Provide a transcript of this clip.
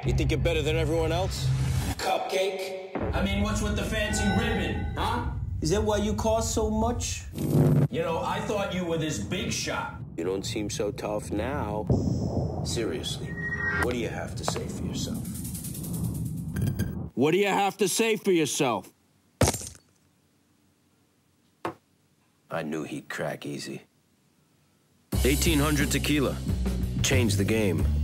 You think you're better than everyone else? Cupcake? I mean, what's with the fancy ribbon, huh? Is that why you cost so much? You know, I thought you were this big shot. You don't seem so tough now. Seriously, what do you have to say for yourself? What do you have to say for yourself? I knew he'd crack easy. 1800 tequila. Changed the game.